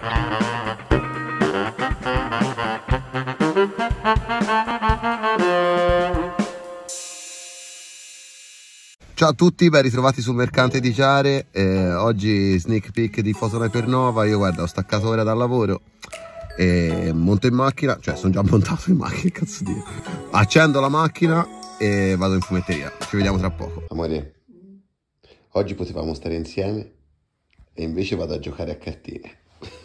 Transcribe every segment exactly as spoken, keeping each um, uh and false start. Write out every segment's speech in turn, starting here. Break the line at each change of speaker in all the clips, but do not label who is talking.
Ciao a tutti, ben ritrovati sul Mercante di Ciare. Eh, oggi sneak peek di Photosniper Nova. Io guarda, ho staccato ora dal lavoro e monto in macchina, cioè sono già montato in macchina, che cazzo dire. Accendo la macchina e vado in fumetteria. Ci vediamo tra poco. Amore, oggi potevamo stare insieme e invece vado a giocare a cartine.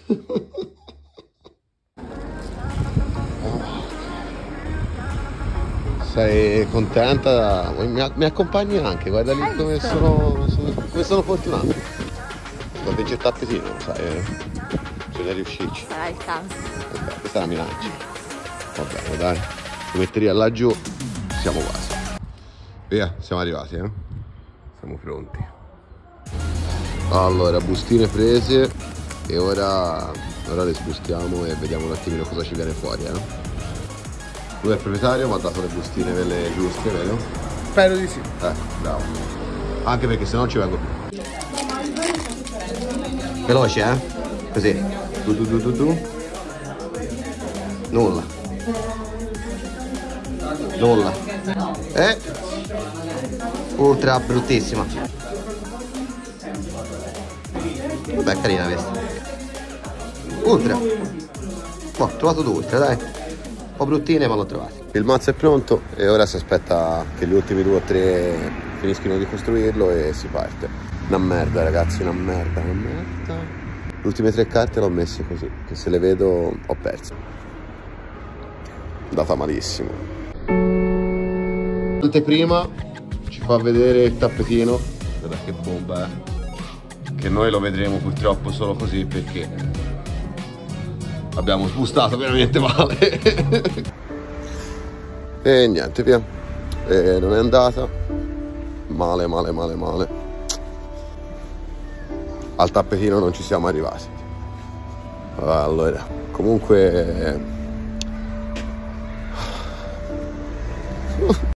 Sei contenta? Mi, mi accompagni anche, guarda lì come sono, sono, come sono fortunato. Sto a vincere il tappetino, lo sai, eh? Bisogna riuscirci.
Sarà il caso.
Vabbè, questa è la minaccia. Va bene, dai. Fumetteria laggiù, siamo quasi. Via, siamo arrivati, eh? Siamo pronti. Allora, bustine prese e ora, ora le sbustiamo e vediamo un attimino cosa ci viene fuori, eh? Lui è il proprietario, mi ha dato le bustine quelle giuste, vero?
Spero di sì.
Eh, bravo. Anche perché se no ci vengo più. Veloce, eh? Così. Tu tu tu tu tu. Nulla. Nulla. Eh? Ultra bruttissima. Beh, carina questa. Ultra. Boh, ho trovato due ultra, dai. Un po' bruttine ma l'ho trovato. Il mazzo è pronto e ora si aspetta che gli ultimi due o tre finiscano di costruirlo e si parte. Una merda ragazzi, una merda, una merda. Le ultime tre carte le ho messe così, che se le vedo ho perso. Andata malissimo. L'anteprima ci fa vedere il tappetino. Guarda che bomba, eh. Che noi lo vedremo purtroppo solo così perché abbiamo sbustato veramente male. E niente, via. E non è andata. Male, male, male, male. Al tappetino non ci siamo arrivati. Allora, comunque